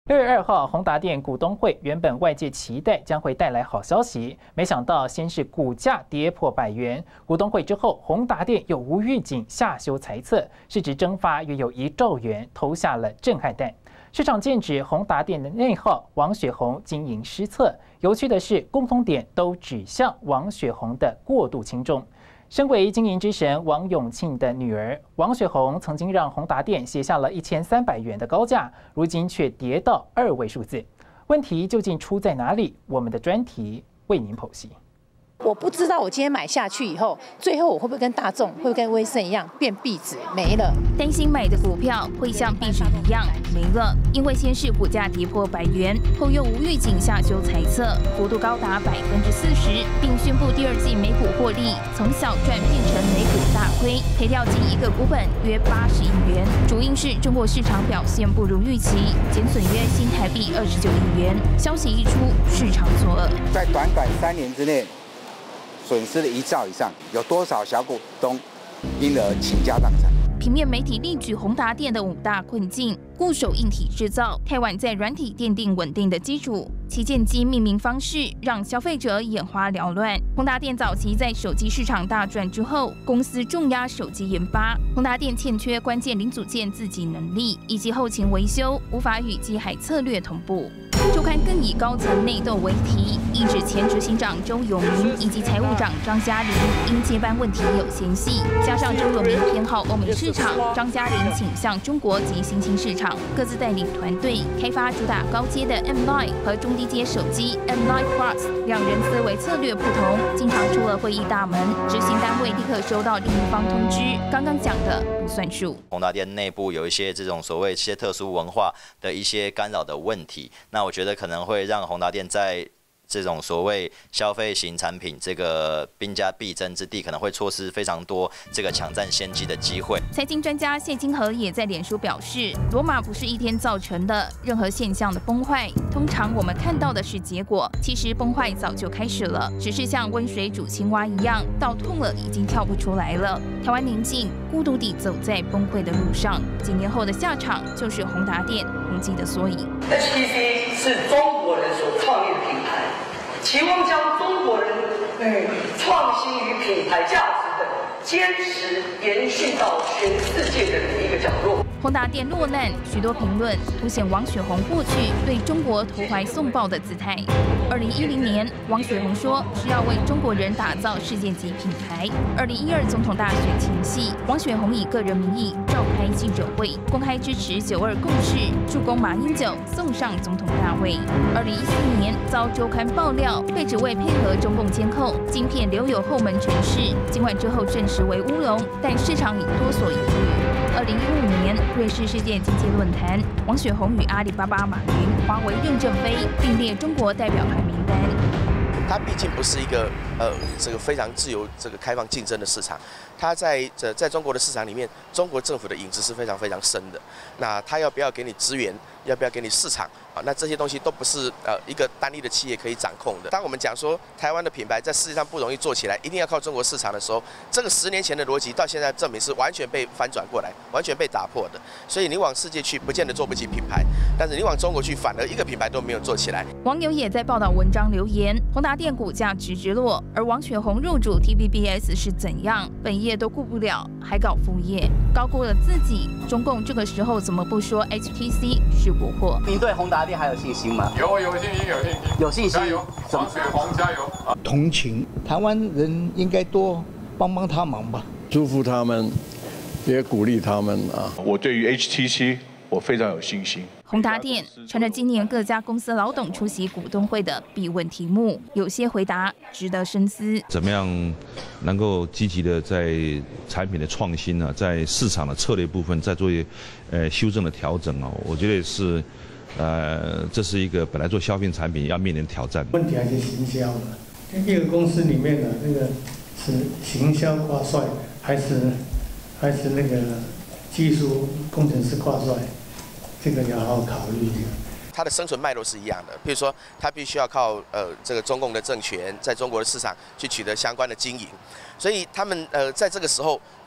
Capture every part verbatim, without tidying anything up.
六月二号，宏达电股东会原本外界期待将会带来好消息，没想到先是股价跌破百元。股东会之后，宏达电又无预警下修财测，市值蒸发约有一兆元，投下了震撼弹。市场剑指宏达电的内耗，王雪红经营失策。有趣的是，共同点都指向王雪红的过度轻重。身为经营之神王永庆的女儿王雪红，曾经让宏达电写下了一千三百元的高价，如今却跌到二位数字。问题究竟出在哪里？我们的专题为您剖析。 我不知道我今天买下去以后，最后我会不会跟大众，会不会跟威盛一样变壁纸没了？ 担心买的股票会像壁纸一样没了，因为先是股价跌破百元，后又无预警下修财测，幅度高达百分之四十，并宣布第二季每股获利从小赚变成每股大亏，赔掉近一个股本约八十亿元。主因是中国市场表现不如预期，减损约新台币二十九亿元。消息一出，市场作恶， 在短短三年之内。损失了一兆以上，有多少小股东因而倾家荡产？ 平面媒体力举宏达电的五大困境：固守硬体制造，太晚在软体奠定稳定的基础；旗舰机命名方式让消费者眼花缭乱。宏达电早期在手机市场大赚之后，公司重压手机研发，宏达电欠缺关键零组件自给能力，以及后勤维修无法与机海策略同步。周刊更以高层内斗为题，一指前执行长周永明以及财务长张嘉玲因接班问题有嫌隙，加上周永明偏好欧美市场，张嘉玲倾向中国及新兴市场，各自带领团队开发主打高阶的 M 九 和中低阶手机 M 九 Plus， 两人思维策略不同，经常出了会议大门，执行单位立刻收到另一方通知，刚刚讲的不算数。 宏达电内部有一些这种所谓一些特殊文化的一些干扰的问题，那我觉得可能会让宏达电在这种所谓消费型产品这个兵家必争之地，可能会错失非常多这个抢占先机的机会。 财经专家谢金河也在脸书表示，罗马不是一天造成的，任何现象的崩坏，通常我们看到的是结果，其实崩坏早就开始了，只是像温水煮青蛙一样，到痛了已经跳不出来了。台湾宁静孤独地走在崩溃的路上，几年后的下场就是宏达电宏基的缩影。 H T C 是中国人所创立的品牌。期望将中国人与创新与品牌价值的坚持延续到全世界的每一个角落。 宏达电落难，许多评论凸显王雪红过去对中国投怀送抱的姿态。二零一零年，王雪红说是要为中国人打造世界级品牌。二零一二总统大选前夕，王雪红以个人名义召开记者会，公开支持九二共识，助攻马英九送上总统大位。二零一四年，遭周刊爆料被指为配合中共监控，晶片留有后门程式，尽管之后证实为乌龙，但市场已多所疑虑。二零一五年，瑞士世界经济论坛，王雪红与阿里巴巴、马云、华为任正非并列中国代表团名单。 它毕竟不是一个呃这个非常自由、这个开放竞争的市场，它在这在中国的市场里面，中国政府的影子是非常非常深的。那它要不要给你资源，要不要给你市场啊？那这些东西都不是呃一个单一的企业可以掌控的。当我们讲说台湾的品牌在世界上不容易做起来，一定要靠中国市场的时候，这个十年前的逻辑到现在证明是完全被翻转过来，完全被打破的。所以你往世界去，不见得做不起品牌，但是你往中国去，反而一个品牌都没有做起来。 网友也在报道文章留言，宏达电股价直直落，而王雪红入主 T V B S 是怎样？本业都顾不了，还搞副业，高估了自己。中共这个时候怎么不说 H T C 是国货？ 您对宏达电还有信心吗？ 有，有信心，有信心， 有信心。 加油，王雪红加油！ 同情台湾人应该多帮帮他忙吧， 祝福他们，也鼓励他们啊。 我对于 H T C 我非常有信心。 宏达电成了今年各家公司老董出席股东会的必问题目，有些回答值得深思。 怎么样能够积极的在产品的创新呢、啊，在市场的策略部分再做呃修正的调整哦？我觉得是，呃，这是一个本来做消费产品要面临挑战。 问题还是行销了，一个公司里面的那个是行销挂帅，还是还是那个技术工程师挂帅？这个要好好考虑。 它的生存脉络是一样的，比如说，它必须要靠呃这个中共的政权在中国的市场去取得相关的经营，所以他们呃在这个时候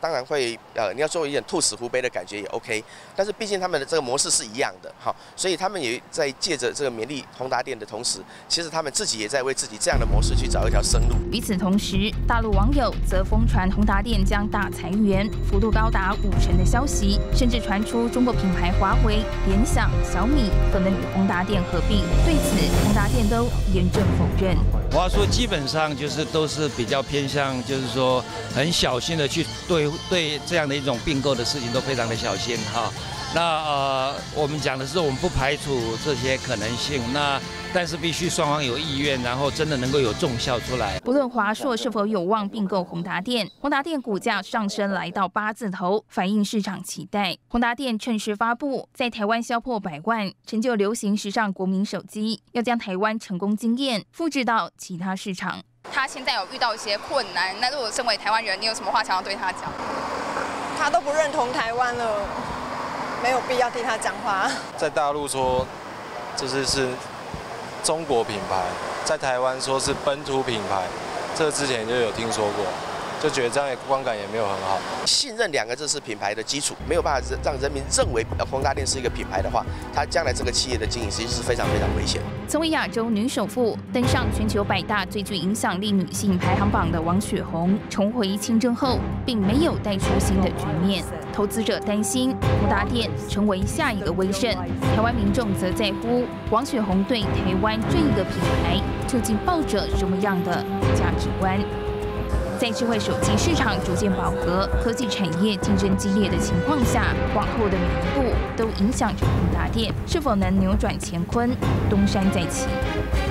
当然会呃，你要做一点兔死狐悲的感觉也 OK， 但是毕竟他们的这个模式是一样的，好，所以他们也在借着这个勉励宏达电的同时，其实他们自己也在为自己这样的模式去找一条生路。 与此同时，大陆网友则疯传宏达电将大裁员，幅度高达五成的消息，甚至传出中国品牌华为、联想、小米可能与宏达电合并。对此，宏达电都严正否认。 华硕基本上就是都是比较偏向，就是说很小心的去对对这样的一种并购的事情都非常的小心哈。那呃，我们讲的是我们不排除这些可能性，那但是必须双方有意愿，然后真的能够有重效出来。 不论华硕是否有望并购宏达电，宏达电股价上升来到八字头，反映市场期待。宏达电趁势发布，在台湾销破百万，成就流行时尚国民手机，要将台湾成功经验复制到其他市场。 他现在有遇到一些困难，那如果身为台湾人，你有什么话想要对他讲？ 他都不认同台湾了，没有必要替他讲话。 在大陆说，就是是中国品牌，在台湾说是本土品牌，这个之前就有听说过，就觉得这样的观感也没有很好。 信任两个字是品牌的基础，没有办法让人民认为宏达电是一个品牌的话，它将来这个企业的经营其实是非常非常危险。 成为亚洲女首富，登上全球百大最具影响力女性排行榜的王雪红，重回清真后，并没有带出新的局面。投资者担心宏达电成为下一个威盛，台湾民众则在乎王雪红对台湾这一个品牌究竟抱着什么样的价值观。在智慧手机市场逐渐饱和、科技产业竞争激烈的情况下，往后的每一步都影响着宏达电是否能扭转乾坤，东山再起。